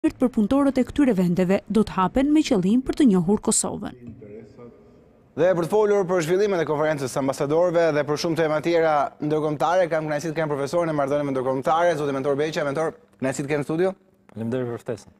për punëtorët e këtyre vendeve do të hapen me qëllim për të njohur Kosovën. Dhe për të folur për zhvillimin e konferencës ambasadorëve dhe për shumë tema tjera ndërkombëtare, kam kënaqësinë të kem profesorin e marrëdhënieve ndërkombëtare, zoti Mentor Beqa. Mentor, kënaqësi të kem në studio. Faleminderit për ftesën.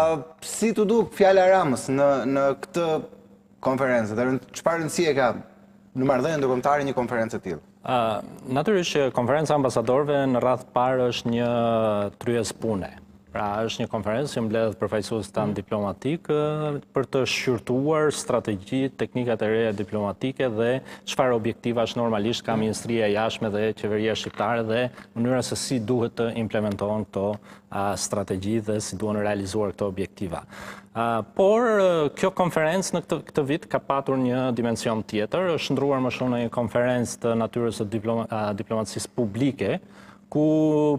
Si t'u duk fjala e Ramës në këtë konferencë? Dhe çfarë rëndësie ka në marrëdhënie ndërkombëtare një konferencë e tillë? Natyrisht që konferenca ambasadorëve në radhë parë është një tryezë pune. Pra është një konferencë që mbledh përfaqësues tan diplomatik për të shqyrtuar strategjitë, teknikat e reja diplomatike dhe çfarë objektivash normalisht ka Ministria e Jashtme dhe Qeveria Shqiptare dhe mënyra se si duhet të implementohen këto strategji dhe si duhen realizuar këto objektiva. Por kjo konferencë në këtë vit ka patur një dimension tjetër, është ndruar më shumë në një konferencë të natyrës së diplomacisë publike, ku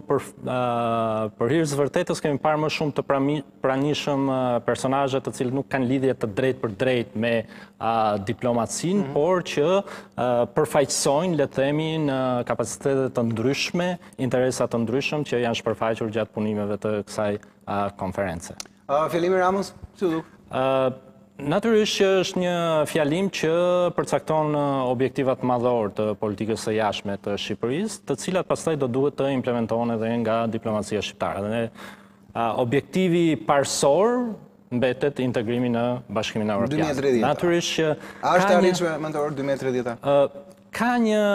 për hir të vërtetës kemi parë më shumë të pranishëm personazhe të cilët nuk kanë lidhje të drejtë për drejtë me diplomacinë, por që përfaqësojnë, le të themi, në kapacitete të ndryshme, interesa të ndryshëm që janë shpërfaqur gjatë punimeve të kësaj konference. Fjalimi Ramës, si u duk? Natyrisht që është një fjalim që përcakton objektivat madhor të politikës së jashtme të Shqipërisë, të cilat pastaj do duhet të implementohen edhe nga diplomacia shqiptare. Dhe objektivi parsor mbetet integrimi në Bashkimin Evropian. 2030. Natyrisht që a është e arritshme mentor 2030? Ka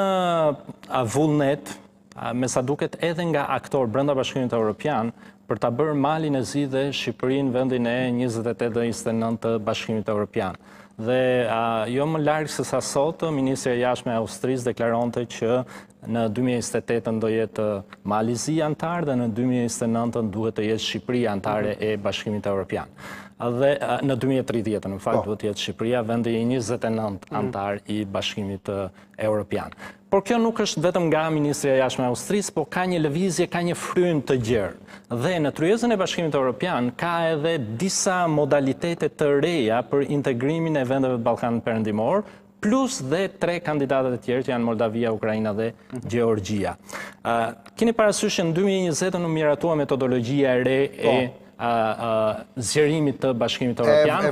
një vullnet, me sa duket edhe nga aktor brenda Bashkimit Evropian, për ta bërë Malin e Zi dhe Shqipërinë vendin e 28 dhe 29 të Bashkimit Evropian. Dhe jo më larg se sa sot, Ministri i Jashtme e Austrisë deklaronte që në 2028 do jetë Mali i Zi antar dhe në 2029 duhet të jetë Shqipëria antare e Bashkimit Evropian. Dhe në 2030 në fakt duhet të jetë Shqipëria vendi i 29 antar i Bashkimit Evropian. Por kjo nuk është vetëm nga Ministria e Jashtme e Austrisë, por ka një lëvizje, ka një frym të gjerë. Dhe në tryezën e Bashkimit Evropian ka edhe disa modalitete të reja për integrimin e vendeve të Ballkanit Perëndimor, plus dhe 3 kandidatët e tjerë që janë Moldavia, Ukraina dhe Gjeorgjia. Keni parasysh që në 2020 u miratua metodologjia e re e zgjerimit të Bashkimit Evropian,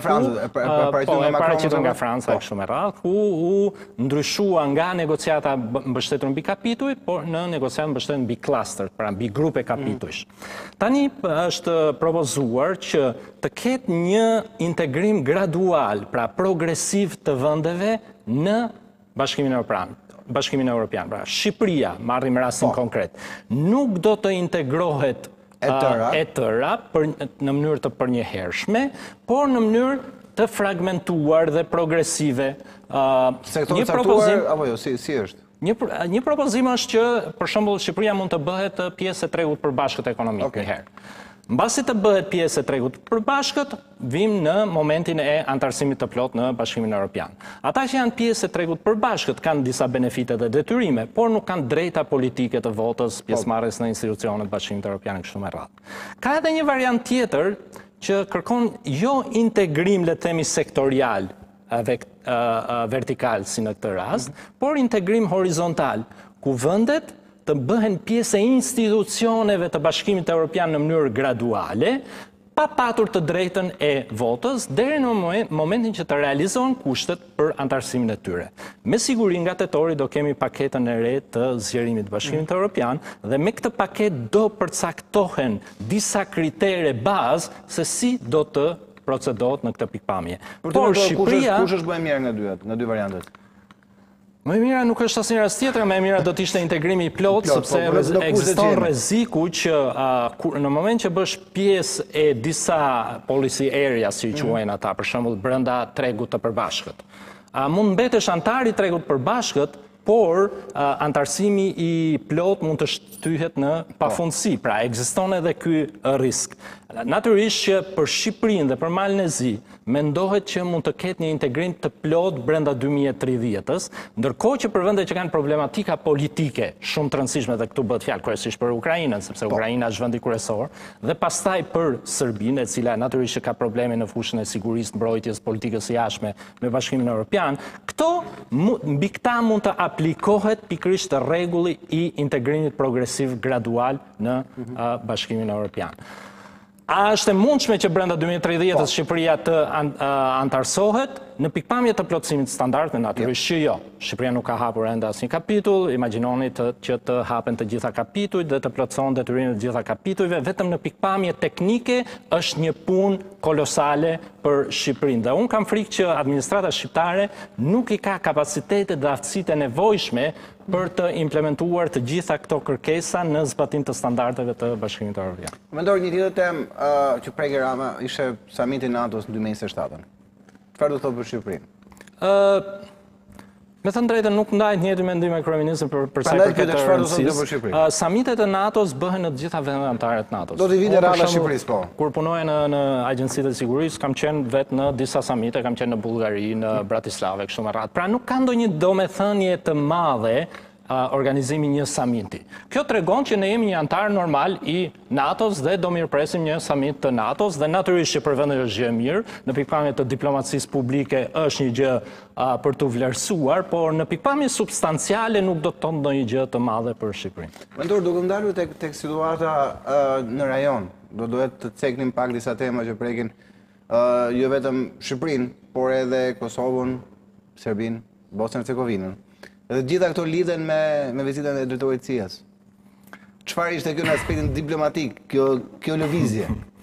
e paraqitur nga Franca e kështu me radhë, ku u ndryshua nga negociata mbështetur mbi kapituj, por në negociatë mbështetur mbi cluster, pra mbi grupe kapitujsh. Tani është propozuar që të ketë një integrim gradual, pra progresiv të vendeve në Bashkimin Evropian. Pra Shqipëria, marrim rastin konkret, nuk do të integrohet e tëra në mënyrë të përnjëhershme, por në mënyrë të fragmentuar dhe progresive. Sektor caktuar, apo jo, si është? Një propozim është që, për shembull, Shqipëria mund të bëhet pjesë e tregut përbashkët ekonomik një herë. Mbasi të bëhet pjesë e tregut përbashkët, vim në momentin e antarësimit të plot në Bashkimin Evropian. Ata që janë pjesë e tregut përbashkët kanë disa benefite dhe detyrime, por nuk kanë drejta politike të votës, pjesëmarrjes në institucionet Bashkimit Evropian kështu me radhë. Ka edhe një variant tjetër që kërkon jo integrim, le të themi, sektorial, vertikal si në këtë rast, por integrim horizontal, ku vendet të bëhen pjesë e institucioneve të Bashkimit Evropian në mënyrë graduale, pa patur të drejtën e votës, deri në momentin që të realizohen kushtet për antarësimin e tyre. Me siguri nga tetori do kemi paketën e re të zgjerimit të Bashkimit Evropian dhe me këtë paket do përcaktohen disa kritere bazë se si do të procedohet në këtë pikpamje. Por Shqipëria, kush është më e mirë nga dy variantet? Më e mira nuk është asnjë rast tjetër, më e mira do të ishte integrimi i plot, sepse ekziston rreziku që në moment që bësh pjesë e disa policy areas, si quajnë ata, për shembull brenda tregut të përbashkët, mund mbetesh antar i tregut të përbashkët, por antarësimi i plot mund të shtyhet në pafundësi, pra ekziston edhe ky risk. Natyrisht që për Shqipërinë dhe për Malin e Zi mendohet që mund të ketë një integrim të plot brenda 2030-s, ndërkohë që për vende që kanë problematika politike shumë të rëndësishme, dhe këtu bëhet fjalë kryesisht për Ukrainën, sepse Ukraina është vendi kryesor, dhe pastaj për Serbinë, e cila natyrisht që ka probleme në fushën e sigurisë, mbrojtjes, politikës së jashtme me Bashkimin Evropian, mbi këta mund të aplikohet pikërisht rregulli i integrimit progresiv gradual në Bashkimin Evropian. A është e mundshme që brenda 2030-s Shqipëria të antarësohet në pikpamje të plotësimit standardëve? Natyrisht që jo. Shqipëria nuk ka hapur ende asnjë kapitull, imagjinoni që të hapen të gjitha kapitujt dhe të plotësohen detyrimet e gjitha kapitujve, vetëm në pikpamje teknike është një punë kolosale për Shqipërinë. Dhe unë kam frikë që administrata shqiptare nuk i ka kapacitetet dhe aftësitë e nevojshme për të implementuar të gjitha këto kërkesa në zbatim të standardeve të Bashkimit Evropian. Mendoj një tjetër temë që preke Rama ishte samiti i NATO-s në 2027. Çfarë do të thotë për Shqipërinë? Me thënë drejtën, nuk ndajt njëjtin mendim me kryeministrin për sa i Prandaj përket pyet çfarë do të thotë për Shqipërinë. Samitet e NATO-s bëhen në të gjitha vendet anëtare të NATO-s. Do t'i vite rradha Shqipërisë, po. Kur punoja në agjencitë e sigurisë, kam qenë vetë në disa samite, kam qenë në Bullgari, në Bratislava, kështu me radhë. Pra nuk ka ndonjë domethënie të madhe organizimi një samiti. Kjo tregon që ne jemi një antar normal i NATO-s dhe do mirëpresim një samit të NATO-s dhe natyrisht që për vendet është gjë e mirë, në pikpamje të diplomacisë publike është një gjë për të vlerësuar, por në pikpamje substanciale nuk do të thonë ndonjë gjë të madhe për Shqipërinë. Mentor, duke ndalur tek situata në rajon, do duhet të ceknim pak disa tema që prekin jo vetëm Shqipërinë, por edhe Kosovën, Serbinë, Bosnjën e Hercegovinën. Dhe gjitha këto lidhen me vizitën e drejtorit CIA-s. Çfarë ishte kjo në aspektin diplomatik, kjo lëvizje?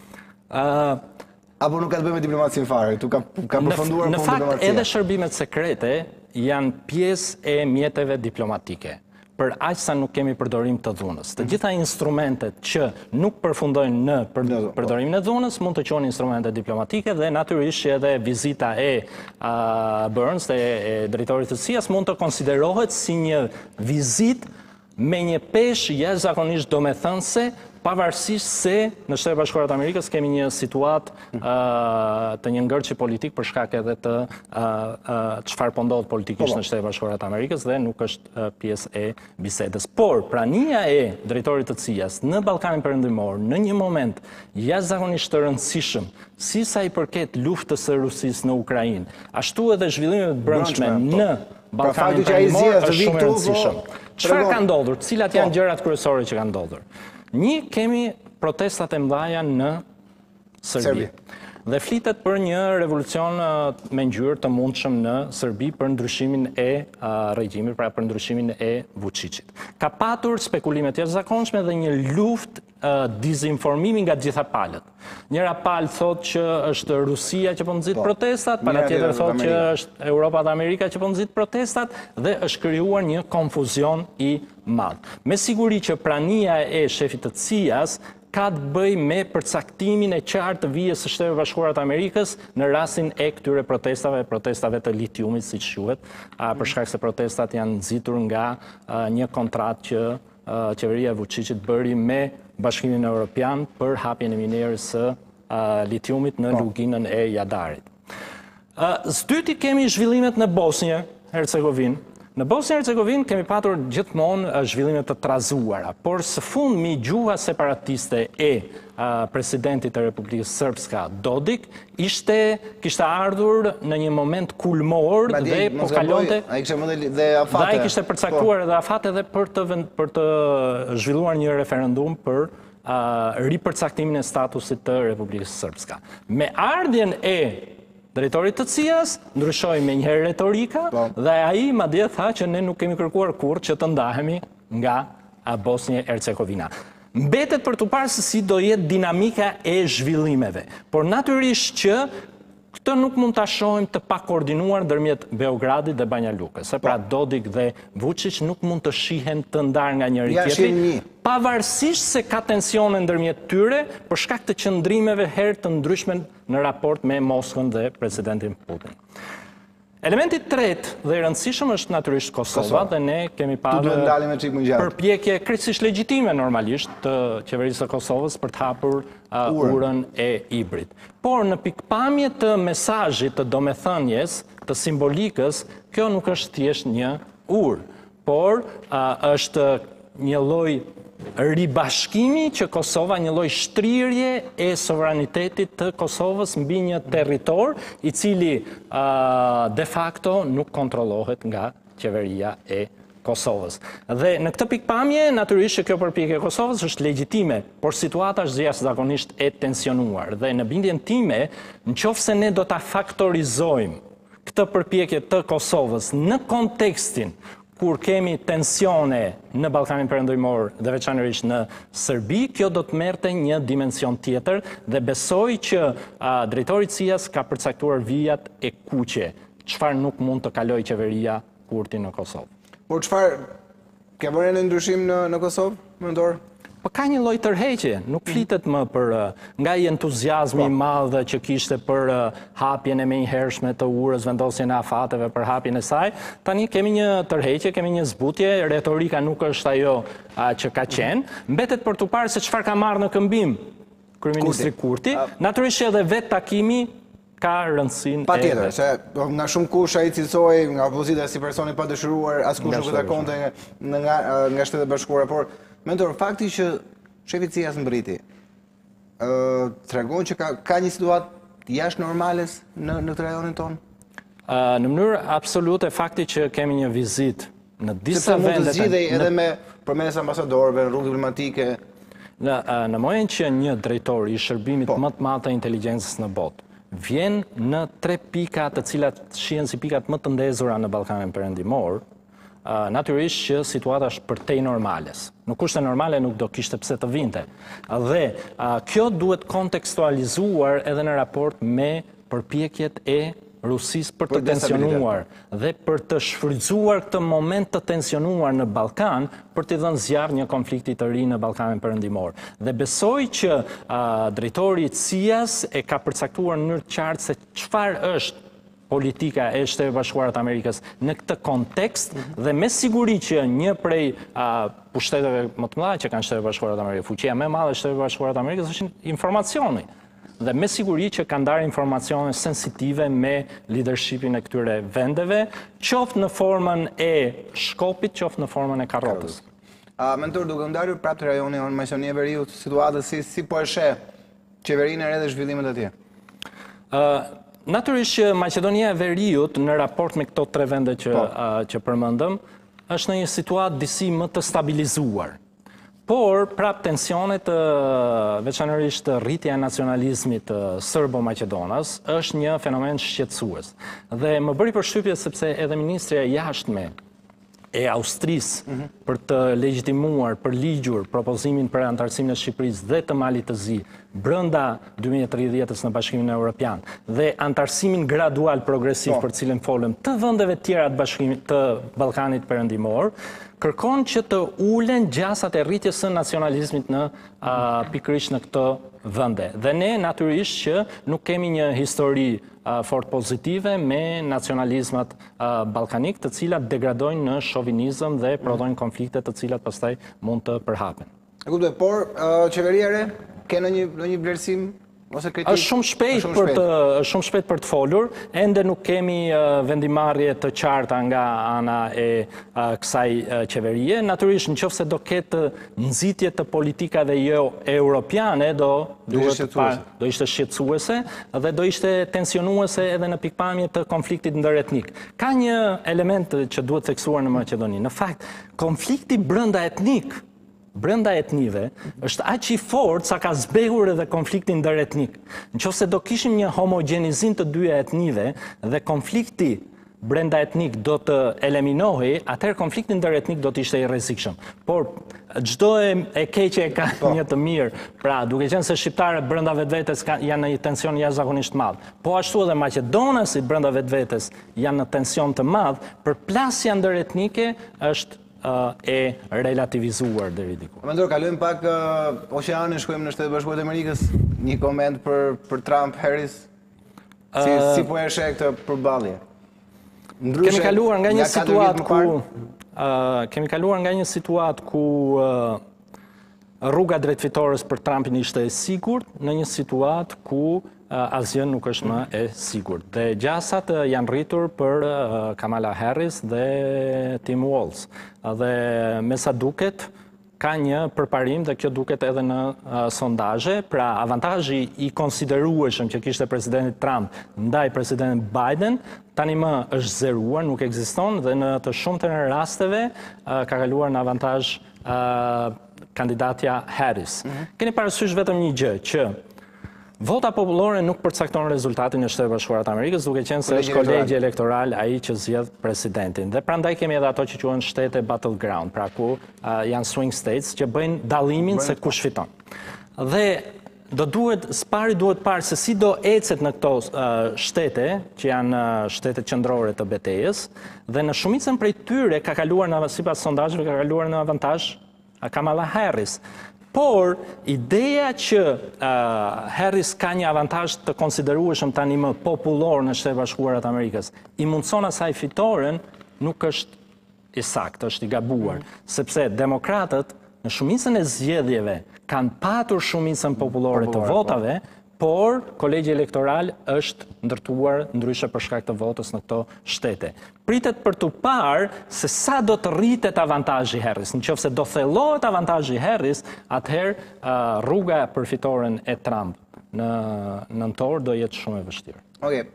Apo nuk ka të bëjë me diplomacinë fare? Tu ka përfunduar në fakt edhe shërbimet sekrete janë pjesë e mjeteve diplomatike. Për aq sa nuk kemi përdorim të dhunës. Të gjitha instrumentet që nuk përfundojnë në përdorimin e dhunës mund të quhen instrumente diplomatike dhe natyrisht që edhe vizita e Burns e drejtorit të CIA-s mund të konsiderohet si një vizitë me një peshë jashtëzakonisht domethënëse, pavarësisht se në Shtetet Bashkuara të Amerikës kemi një situatë të një ngërçi politik për shkak edhe të çfarë po ndodh politikisht në Shtetet Bashkuara të Amerikës dhe nuk është pjesë e bisedës. Por prania e drejtorit të CIA-s në Ballkanin Perëndimor në një moment jashtëzakonisht të rëndësishëm, si sa i përket luftës së Rusisë në Ukrainë, ashtu edhe zhvillimeve të brendshme në Ballkanin Perëndimor është shumë e rëndësishëm. Çfarë ka ndodhur? Cilat janë gjërat kryesore që kanë ndodhur? Një, kemi protestat e mëdha në Serbi. Dhe flitet për një revolucion me ngjyrë të mundshëm në Serbi për ndryshimin e regjimit, pra për ndryshimin e Vučićit. Ka patur spekulime të jashtëzakonshme dhe një luftë dizinformimi nga gjitha palët. Njëra palë thot që është Rusia që po nxit protestat, pala tjetër thot që është Europa dhe Amerika që po nxit protestat dhe është krijuar një konfuzion i madh. Me siguri që prania e shefit të CIA-s ka të bëj me përcaktimin e qartë të vijës së Shtetet Bashkuara të Amerikës në rastin e këtyre protestave të litiumit, siç quhet, për shkak se protestat janë nxitur nga një kontratë që qeveria e Vučićit bëri me Bashkimin Evropian për hapjen e minerës së litiumit në luginën e Jadarit. S'dyti kemi zhvillimet në Bosnjë-Hercegovinë. Në Bosnjë-Hercegovinë kemi patur gjithmonë zhvillime të trazuara, por së fundmi gjuha separatiste e presidentit të Republikës Srpska, Dodik, kishte ardhur në një moment kulmor dhe po kalonte dhe ai kishte përcaktuar edhe afate dhe për të zhvilluar një referendum për ripërcaktimin e statusit të Republikës Srpska. Me ardhjen e drejtorit të CIA-s ndryshoi me njëherë retorika dhe ai madje tha që ne nuk kemi kërkuar kurrë që të ndahemi nga Bosnjë-Hercegovina. Mbetet për të parë se si do jetë dinamika e zhvillimeve, por natyrisht që këtë nuk mund ta shohim të pakoordinuar ndërmjet Beogradit dhe Banja Lukës. Pra Dodik dhe Vučić nuk mund të shihen të ndarë nga njëri tjetri, pavarësisht se ka tensione ndërmjet tyre për shkak të qëndrimeve herë të ndryshme në raport me Moskën dhe presidentin Putin. Elementi tretë dhe i rëndësishëm është natyrisht Kosova dhe ne kemi parë përpjekje krejtësisht legjitime normalisht të qeverisë së Kosovës për të hapur urën e Ibrit. Por në pikpamje të mesazhit të domethënies, të simbolikës, kjo nuk është thjesht një urë, por është një lloj ribashkimi që Kosova, një lloj shtrirje e sovranitetit të Kosovës mbi një territor i cili de facto nuk kontrollohet nga qeveria e Kosovës. Dhe në këtë pikpamje, natyrisht që kjo përpjekje e Kosovës është legjitime, por situata është jashtëzakonisht e tensionuar. Dhe në bindjen time, nëse ne do ta faktorizojmë këtë përpjekje të Kosovës në kontekstin kur kemi tensione në Ballkanin Perëndimor dhe veçanërisht në Serbi, kjo do të merrte një dimension tjetër dhe besoj që drejtori i CIA-s ka përcaktuar vijat e kuqe, çfarë nuk mund të kalojë qeveria Kurti në Kosovë. Por çfarë ke bërë në ndryshim në Kosovë, mentor? Po ka një lloj tërheqje, nuk flitet më për nga i entuziazmi i madh që kishte për hapjen e menjëhershme të urës, vendosjen e afateve për hapjen e saj. Tani kemi një tërheqje, kemi një zbutje, retorika nuk është ajo që ka qenë. Mbetet për tu parë se çfarë ka marrë në këmbim kryeministri Kurti. Natyrisht edhe vetë takimi ka rëndësinë. Patjetër, se nga shumë kush ai cilësoi nga opozita si personi pa dëshiruar, askush nuk e takonte nga Shtetet Bashkuara, por mentor, fakti që shefi CIA-s mbriti, tregon që ka një situatë jashtë normales në këtë rajonin tonë? Në mënyrë absolute, fakti që kemi një vizitë në disa vende... Mund të zgjidhej edhe përmes ambasadorëve, në rrugë diplomatike? Në momentin që një drejtor i shërbimit më të madh të inteligjencës në botë vjen në 3 pika të cilat shihen si pikat më të ndezura në Ballkanin Perëndimor, natyrisht që situata është përtej normales. Në kushte normale nuk do kishte pse të vinte. Dhe kjo duhet kontekstualizuar edhe në raport me përpjekjet e Rusisë për të tensionuar dhe për të shfrytzuar këtë moment të tensionuar në Ballkan për t'i dhënë zjarr një konflikti të ri në Ballkanin Perëndimor. Dhe besoj që drejtori i CIA-s e ka përcaktuar në mënyrë të qartë se çfarë është politika e Shtetit Bashkuar të Amerikës në këtë kontekst dhe me siguri që një prej pushteteve më të mëdha që kanë Shtetet Bashkuar të Amerikës, fuqia më e madhe e Shtetit Bashkuar të Amerikës është informacioni. Dhe me siguri që kanë ndarë informacione sensitive me leadershipin e këtyre vendeve, qoftë në formën e shkopit, qoftë në formën e karrotës. Mentor, duke ndarur prapë të rajoni në Maqedonia e Veriut, situatës si po e sheh qeverinë e re dhe zhvillimet atje? Natyrisht që Maqedonia e Veriut në raport me këto 3 vende që përmendëm, është në një situatë disi më të stabilizuar. Por, prap tensionet, veçanërisht rritja e nacionalizmit serbo-maqedonas, është një fenomen shqetësues. Dhe më bëri përshtypje sepse edhe ministrja e jashtme e Austrisë për të legjitimuar, për ligjur propozimin për antarësimin e Shqipërisë dhe të Malit të Zi brenda 2030-s në Bashkimin Evropian dhe antarësimin gradual progresiv për cilën folëm të vendeve tjera të Ballkanit Perëndimor, kërkon që të ulen gjasat e rritjes së nacionalizmit në pikërisht në këto vende. Dhe ne natyrisht që nuk kemi një histori fort pozitive me nacionalizmat ballkanik, të cilat degradojnë në shovinizëm dhe prodhojnë konflikte të cilat pastaj mund të përhapen. E kuptoj, por qeveria e re ke në një vlerësim ose kritik? Është shumë shpejt për të folur, ende nuk kemi vendimarrje të qarta nga ana e kësaj qeverie. Natyrisht nëse do ketë nxitje të politikave jo europiane, do ishte shqetësuese dhe do ishte tensionuese edhe në pikpamje të konfliktit ndëretnik. Ka një element që duhet theksuar në Maqedoni. Në fakt, konflikti brenda etnive është aq i fortë sa ka zbegur edhe konfliktin ndëretnik. Nëse do kishim një homogenizim të dyja etnive dhe konflikti brenda etnik do të eliminohej, atëherë konflikti ndëretnik do të ishte i rrezikshëm. Por çdo e keqe ka një të mirë. Pra, duke qenë se shqiptarët brenda vetvetes janë në një tension jashtëzakonisht madh, po ashtu edhe maqedonasit brenda vetvetes janë në tension të madh, përplasja ndëretnike është e relativizuar deri diku. Mentor, kalojmë pak oqeanin, shkojmë në Shtetet Bashkuara të Amerikës. Një koment për Trump, Harris? Si po e sheh këtë përballje? Kemi kaluar nga një situatë ku rruga drejt fitores për Trumpin ishte e sigurt, në një situatë ku asgjë nuk është më e sigurt. Dhe gjasat janë rritur për Kamala Harris dhe Tim Walz. Dhe me sa duket, ka një përparim dhe kjo duket edhe në sondazhe, pra avantazhi i konsiderueshëm që kishte presidenti Trump ndaj presidentit Biden tani më është zeruar, nuk ekziston dhe në të shumtën e rasteve ka kaluar në avantazh kandidatja Harris. Keni parasysh vetëm një gjë, që vota popullore nuk përcakton rezultatin e Shtetet Bashkuara të Amerikës, duke qenë se është kolegji elektoral ai që zgjedh presidentin. Dhe prandaj kemi edhe ato që quhen shtete battleground, pra ku janë swing states që bëjnë dallimin se kush fiton. Dhe spari duhet parë se si do ecet në këto shtete, që janë shtetet qendrore të betejës, dhe në shumicën prej tyre ka kaluar sipas sondazheve ka kaluar në avantazh Kamala Harris. Por, ideja që Harris ka një avantazh të konsiderueshëm tani më popullor në Shtetet Bashkuara të Amerikës, i mundson asaj fitoren, nuk është i saktë, është i gabuar. Sepse demokratët në shumicën e zgjedhjeve kanë patur shumicën popullore të votave, por kolegji elektoral është ndërtuar ndryshe për shkak të votës në këto shtete. Pritet për të parë se sa do të rritet avantazhi Harris. Nëse do thellohet avantazhi Harris, atëherë rruga për fitoren e Trump në nëntor do jetë shumë e vështirë. Okej,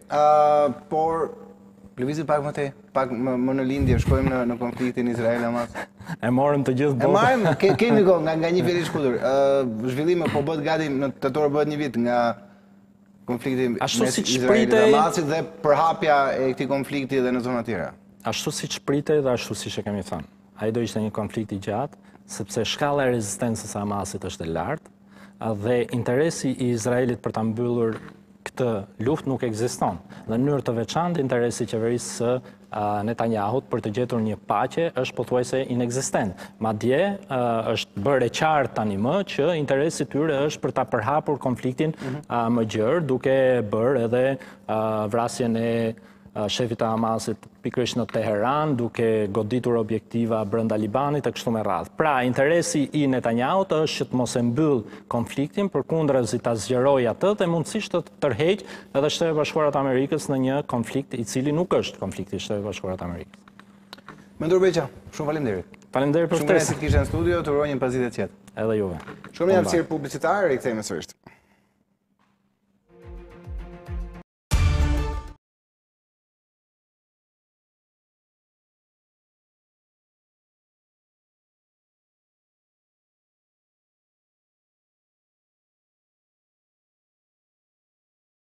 por lëvizim pak më në lindje, shkojmë në konfliktin Izrael-Hamas. E morëm të gjithë botën. E marrim, kemi kohë nga një vit i shkutur. Zhvillime po bëhet gati në tetor bëhet një vit nga konflikti mes Izraelit dhe Hamasit dhe përhapja e këtij konflikti edhe në zona tjera. Ashtu siç pritej dhe ashtu siç e kemi thënë. Ai do ishte një konflikt i gjatë, sepse shkalla e rezistencës së Hamasit është e lartë dhe interesi i Izraelit për ta mbyllur këtë luftë nuk ekziston. Dhe në mënyrë të veçantë interesi i qeverisë së Netanyahut për të gjetur një paqe është pothuajse inekzistent. Madje është bërë e qartë tani më që interesi i tyre është për ta përhapur konfliktin më gjerë, duke bërë edhe vrasjen e shefit të Hamasit pikërisht në Teheran, duke goditur objektiva brenda Libanit e kështu me radhë. Pra, interesi i Netanyahut është që të mos e mbyll konfliktin, përkundërzi ta zgjerojë atë dhe mundësisht të tërheqë edhe Shtetet Bashkuara të Amerikës në një konflikt i cili nuk është konflikti i Shtetet Bashkuara të Amerikës. Mendur Beqa, shumë faleminderit. Faleminderit për ftesën. Shumë mirë se kishe në studio, të uroj një pasditë të qetë. Edhe juve. Shumë një hapësirë publicitare, rikthehemi sërish.